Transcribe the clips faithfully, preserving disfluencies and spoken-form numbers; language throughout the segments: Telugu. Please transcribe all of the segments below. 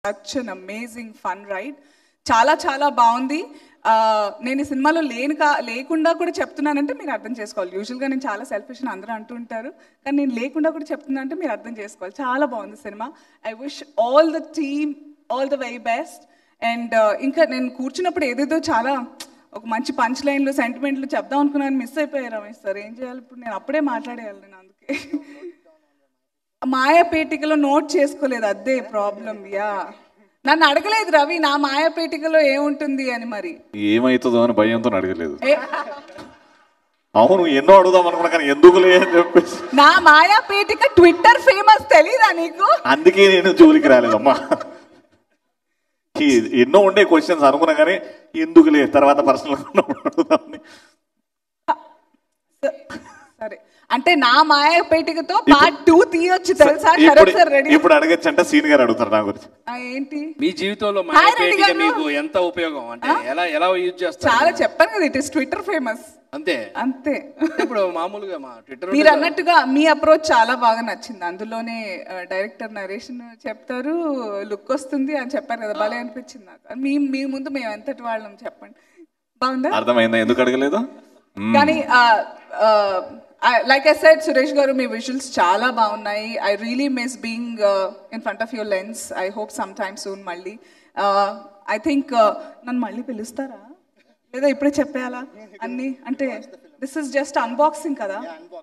Such an amazing fun ride. చాలా చాలా బాగుంది. నేను ఈ సినిమాలో లేను కా లేకుండా కూడా చెప్తున్నానంటే మీరు అర్థం చేసుకోవాలి. యూజువల్గా నేను చాలా సెల్ఫిష్ అని అందరూ అంటూ ఉంటారు, కానీ నేను లేకుండా కూడా చెప్తున్నా అంటే మీరు అర్థం చేసుకోవాలి. చాలా బాగుంది సినిమా. I wish all the team all the very best. And ఇంకా నేను కూర్చున్నప్పుడు ఏదేదో చాలా ఒక మంచి పంచ్ లైన్లు సెంటిమెంట్లు చెప్దాం అనుకున్నాను, మిస్ అయిపోయారు రమేష్ సార్. ఏం చేయాలి ఇప్పుడు? నేను అప్పుడే మాట్లాడేయాలి నేను, అందుకే మాయా పేటికలో నోట్ చేసుకోలేదు, అదే ప్రాబ్లం. యా, నన్ను అడగలేదు రవి నా మాయా పేటికలో ఏముంటుంది అని. మరి ఏమైతుందో అని భయంతో అడగలేదు. అవును, ఎన్నో అడుగుదాం అనుకున్నా కానీ ఎందుకులే అని చెప్పేసి. నా మాయా పేటిక ట్విట్టర్ ఫేమస్ తెలీదా నీకు? అందుకే నేను జోలికి రాలేదమ్మా. ఎన్నో ఉండే క్వశ్చన్స్ అనుకున్నా కానీ ఎందుకులే తర్వాత పర్సనల్ అడుగుదామని. సరే, అంటే నా మాయా పేటికతో పార్ట్ టూ తీయొచ్చు తెలుసా? ఇప్పుడు అడగచ్చు అంటే సీన్ గారు అడుగుతారు నా గురించి. ఏంటి మీ జీవితంలో మాయా పేటిక మీకు ఎంత ఉపయోగం, అంటే ఎలా ఎలా యూజ్ చేస్తారు? చాలా చెప్పాను కదా, ఇట్ ఇస్ ట్విట్టర్ ఫేమస్. అంతే అంతే. ఇప్పుడు మామూలుగా మా ట్విట్టర్ మీరు అన్నట్టుగా మీ అప్రోచ్ చాలా బాగా నచ్చింది. అందులోనే డైరెక్టర్ నరేషన్ చెప్తారు, లుక్ వస్తుంది అని చెప్పారు కదా, భలే అనిపించింది నాకు. మీ మీ ముందు మేము ఎంతటి వాళ్ళం చెప్పండి, బాగుందా? అర్థమైందా ఎందుకు అడగలేదు? కానీ లైక్ ఐ సెడ్ సురేష్ గారు, మీ విజువల్స్ చాలా బాగున్నాయి. I really miss being in front of your lens. I hope some time soon మళ్ళీ. ఐ థింక్ నన్ను మళ్ళీ పిలుస్తారా లేదా ఇప్పుడే చెప్పేయాలా అన్ని? అంటే దిస్ ఇస్ జస్ట్ అన్బాక్సింగ్ కదా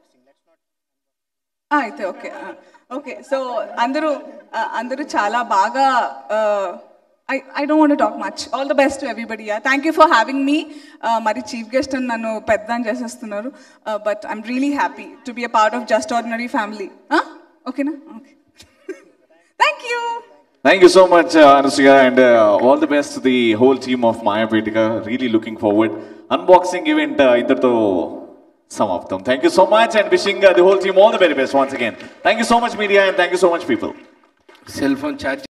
అయితే? Okay okay. సో అందరూ అందరూ చాలా బాగా, I, I don't want to talk much. All the best to everybody. Yeah. Thank you for having me. Uh, Mari chief guest and nanu peddan chestunaru. Uh, but I'm really happy to be a part of Just Ordinary family. Huh? Okay na? Okay. Thank you. Thank you so much, uh, Anasuya, and uh, all the best to the whole team of Mayaa Petika. Really looking forward. Unboxing event uh, indartho samaptam. Thank you so much and wishing uh, the whole team all the very best once again. Thank you so much media and thank you so much people. Cell phone charge